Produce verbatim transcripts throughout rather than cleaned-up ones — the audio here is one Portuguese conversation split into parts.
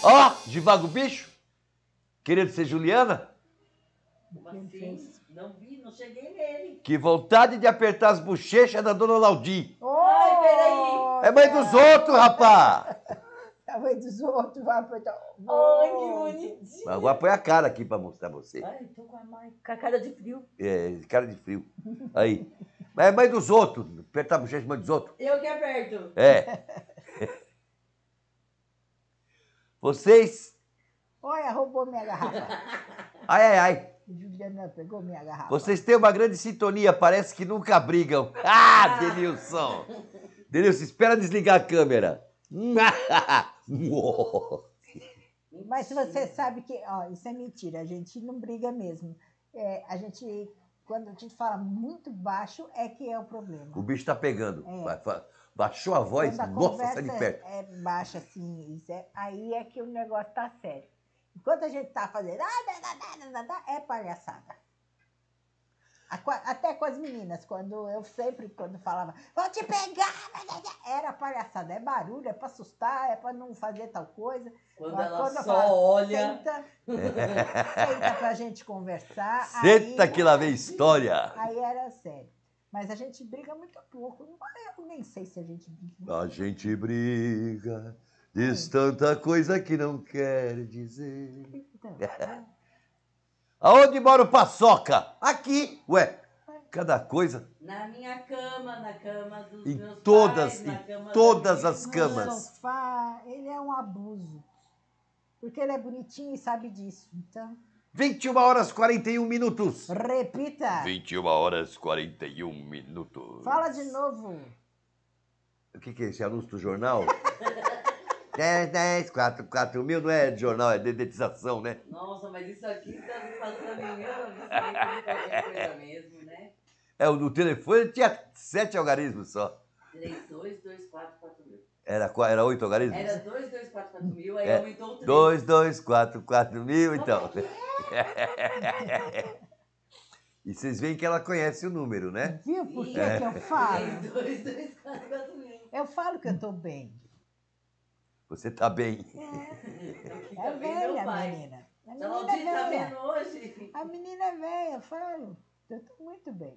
Ó, de vago bicho? Querendo ser Juliana? Como assim? Não vi, não cheguei nele. Que vontade de apertar as bochechas da dona Laudi. Oh, Ai, peraí. É mãe dos outros, rapaz. A mãe dos outros vai apertar. Ai, que bonitinho. Agora põe a cara aqui pra mostrar você. Ai, tô com a, mãe, com a cara de frio. É, cara de frio. Aí. Mas é mãe dos outros. Apertar a bochecha de mãe dos outros. Eu que aperto. É. Vocês... Olha, roubou minha garrafa. Ai, ai, ai. Juliana pegou minha garrafa. Vocês têm uma grande sintonia, parece que nunca brigam. Ah, Denilson! Denilson, espera desligar a câmera. Mas você sabe que, ó, isso é mentira, a gente não briga mesmo. É, a gente, quando a gente fala muito baixo, é que é o problema. O bicho tá pegando. É. Baixou a voz, Quando a nossa, sai de conversa perto. é baixa assim, isso é, aí é que o negócio tá sério. Enquanto a gente tá fazendo, é palhaçada. Até com as meninas, quando eu sempre, quando falava, vou te pegar, era palhaçada, é barulho, é pra assustar, é pra não fazer tal coisa. Quando ela quando só falava, olha... Senta, senta pra gente conversar. Senta aí, que lá vem história. Aí era sério. Mas a gente briga muito pouco. Eu nem sei se a gente briga. A gente briga, diz tanta coisa que não quer dizer. Então, é. Aonde mora o Paçoca? Aqui. Ué, cada coisa. Na minha cama, na cama dos Em meus todas, pais, na em cama todas da minha as irmã. camas. No sofá, ele é um abuso. Porque ele é bonitinho e sabe disso. Então, vinte e uma horas e quarenta e um minutos. repita. vinte e uma horas e quarenta e um minutos. Fala de novo. O que, que é esse anúncio do jornal? dez, dez, quatro, quatro mil, não é de jornal, é dedetização, né? Nossa, mas isso aqui tá se passando em mil novecentos e qualquer coisa mesmo, né? É, o do telefone tinha sete algarismos só. três, dois, dois, quatro, quatro mil. Era, qua- era oito algarismos? Era dois, dois, quatro, quatro mil, aí É, aumentou o três. dois, dois, quatro, quatro mil, então. E vocês veem que ela conhece o número, né? Viu por que, É. que eu falo? três, dois, dois, quatro, quatro mil. Eu falo que eu tô bem. Você tá bem. É Também meu velha a pai. menina. A A menina Laudi é tá velha. vendo hoje? A menina é velha, eu falo. Eu tô muito bem.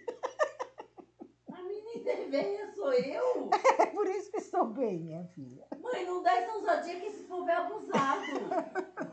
A menina é velha, sou eu? É por isso que estou bem, minha filha. Mãe, não dá essa ousadia que esse povo é abusado.